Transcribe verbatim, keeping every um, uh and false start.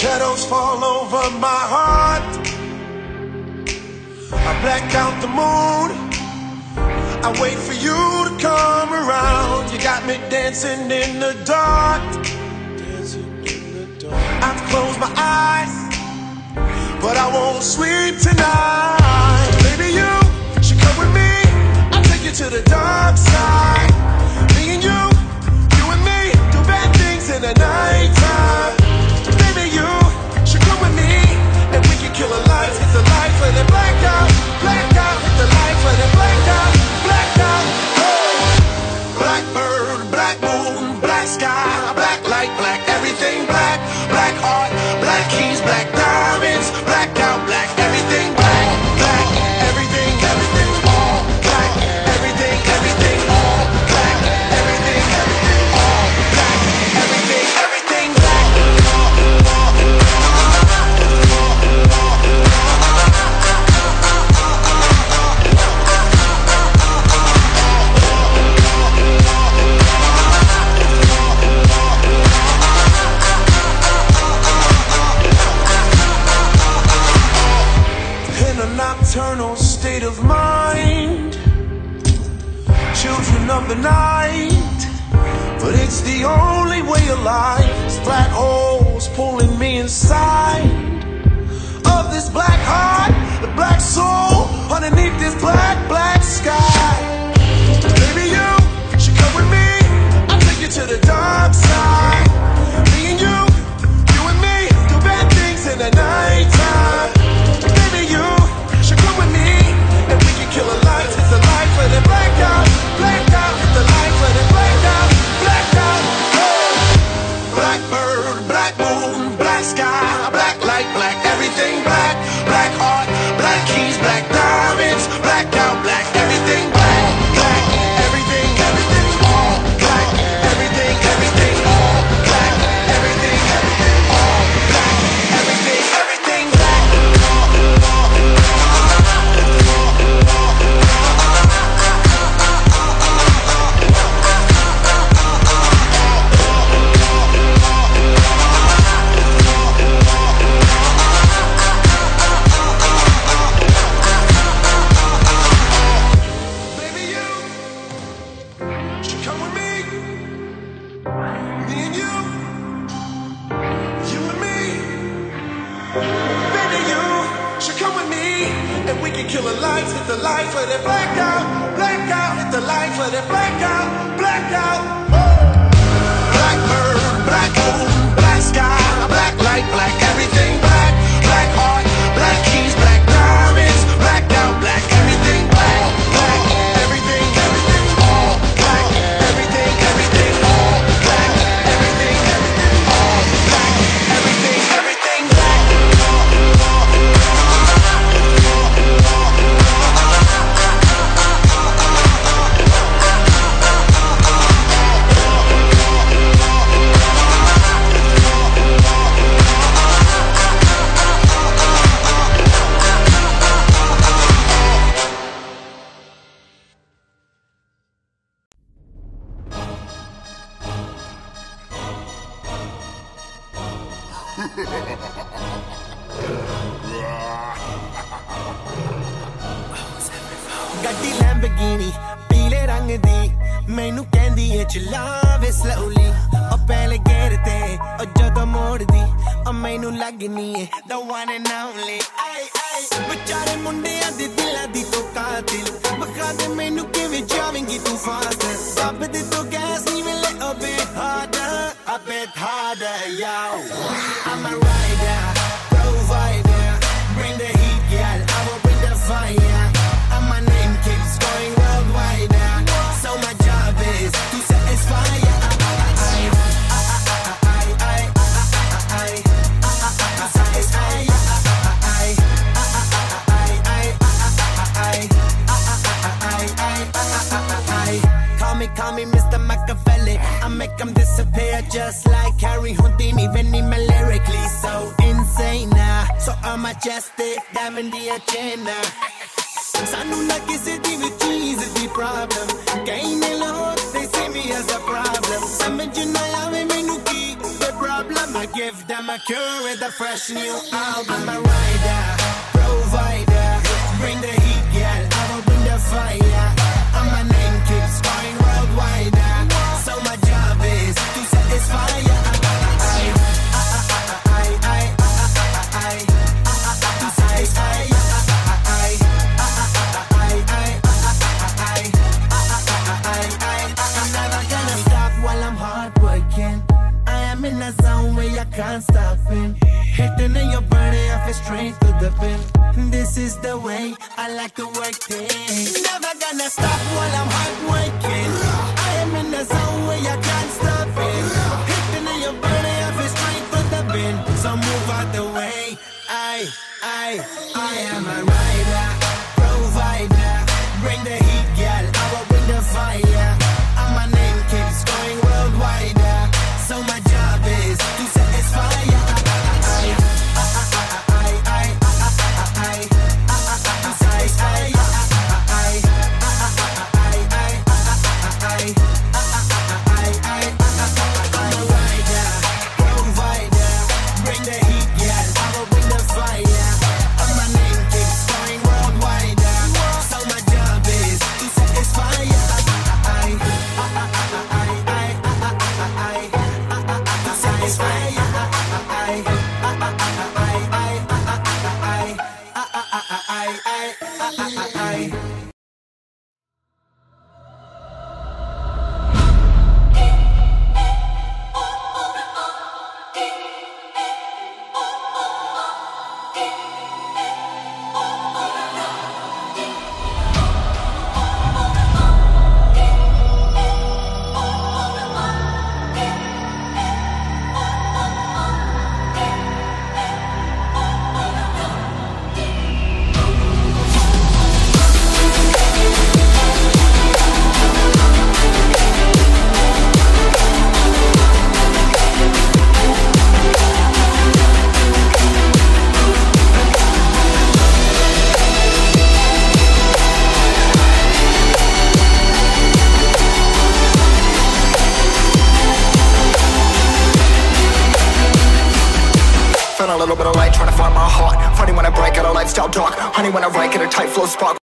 Shadows fall over my heart. I black out the moon. I wait for you to come around. You got me dancing in the dark. I've closed my eyes, but I won't sleep tonight. Baby, you should come with me. I'll take you to the dark side. Me and you, you and me, do bad things in the nighttime. Baby, you should come with me, and we can kill a light, hit the lights, let it black out, black out, hit the lights, let it black out, black out. Oh. Blackbird, black moon, black sky, black light, black everything, black, black heart, black keys, black diamonds, black out, black everything, black, black everything, everything, all black, everything, everything, all black, everything, everything, all black, everything, everything, black. In a nocturnal state of mind, children of the night, but it's the only way of life. It's black holes pulling me inside of this black heart, the black soul underneath this black, black sky. Baby, you should come with me. I'll take you to the dark side. Me and you, you and me, do bad things in the nighttime. Baby, you should come with me, and we can kill a light, hit the light, let it black out, black out, hit the light, let it black out, black out. Oh. Blackbird, black moon, black sky, black light, black everything, black, black heart, black keys, black diamonds, black out, black everything, black, black everything, everything, all black, everything, everything, all black, everything, everything, all black, everything, everything, black. Baby, you should come with me. Me and you, you and me. Baby, you should come with me, and we can kill the lights, hit the lights, let it black out, black out, hit the lights, let it black out, black out. Blackbird, black moon, black sky, black light, black everything, black, black heart, black keys, black diamonds, black out, black everything, black, black everything, everything, all black, everything, everything, all black, everything, everything, all black, everything, everything, black. ਗੱਡੀ Lamborghini ਪੀਲੇ ਰੰਗ ਦੀ ਮੈਨੂੰ ਕਹਿੰਦੀ ਏ ਚਲਾਵੇ slowly ਉਹ ਪਹਿਲੇ ਗੇਰ ਤੇ ਉਹ ਜਦੋਂ ਮੋੜਦੀ ਉਹ ਮੈਨੂੰ ਲੱਗਨੀ ਏ the one and only ਆਈ ਆਈ ਵਿਚਾਰੇ ਮੁੰਡਿਆਂ ਦੇ ਦਿਲਾਂ ਦੀ ਤੂੰ ਕਾਤਿਲ ਬਖਾ ਦੇ ਮੈਨੂੰ ਕਿਵੇਂ ਜਾਵੇਂਗੀ ਤੂੰ ਫਾਸਟ ਦੱਬ ਦੇ ਤੂੰ ਗੈਸ ਨਹੀਂ ਮਿਲੇ a bit harder a bit harder yo I'm a rider provider bring the heat girl I will bring the fire and my name keeps going worldwide so my job is to satisfy ya Call me Mister Machiavelli I make them disappear just like Harry Houdini Benny me lyrically so insane now So I'm majestic, diving the agenda Sanu na kisi di with cheese is the problem Kaine lahot, they see me as a problem Samajh na aave mainu ki the problem I give them a cure with a fresh new album. I'm a rider, provider, bring the heat, girl, I will bring the fire. And my name keeps going worldwide, so my job is to satisfy ya. In a zone where you can't stop it. Hitting in your body, I feel straight to the pin. This is the way I like to work things. Never gonna stop while I'm hard working. I am in a zone where you can't stop it. Hitting in your body, I feel straight to the pin. So move out the way. I, I, I am a rider, provider. Bring the heat, girl, I will bring the fire. And my name keeps going worldwide. So my job is to satisfy ya. A little bit of light, trying to find my heart. Funny when I break out a lifestyle dark. Honey when I write, get a tight flow spark.